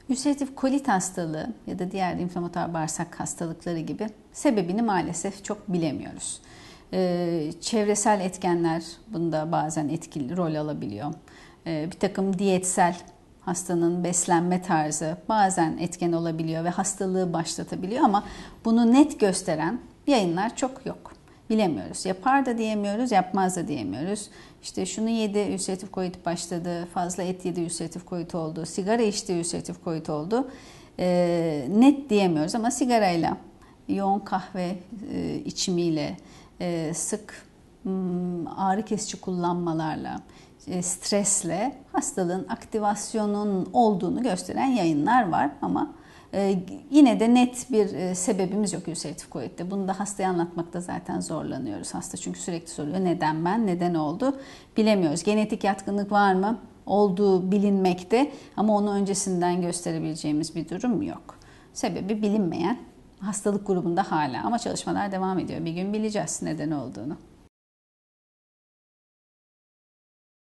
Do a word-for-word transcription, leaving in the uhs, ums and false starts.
Ülseratif kolit hastalığı ya da diğer inflamatuar bağırsak hastalıkları gibi sebebini maalesef çok bilemiyoruz. Ee, çevresel etkenler bunda bazen etkili rol alabiliyor. Ee, bir takım diyetsel, hastanın beslenme tarzı bazen etken olabiliyor ve hastalığı başlatabiliyor ama bunu net gösteren yayınlar çok yok. Bilemiyoruz. Yapar da diyemiyoruz, yapmaz da diyemiyoruz. İşte şunu yedi, ülseratif kolit başladı, fazla et yedi, ülseratif kolit oldu, sigara içti, ülseratif kolit oldu. E, net diyemiyoruz ama sigarayla, yoğun kahve e, içimiyle, e, sık m, ağrı kesici kullanmalarla, e, stresle hastalığın aktivasyonun olduğunu gösteren yayınlar var ama Ee, yine de net bir e, sebebimiz yok ülseratif kolitte. Bunu da hastaya anlatmakta zaten zorlanıyoruz. Hasta çünkü sürekli soruyor neden ben, neden oldu bilemiyoruz. Genetik yatkınlık var mı? Olduğu bilinmekte ama onu öncesinden gösterebileceğimiz bir durum yok. Sebebi bilinmeyen hastalık grubunda hala ama çalışmalar devam ediyor. Bir gün bileceğiz neden olduğunu.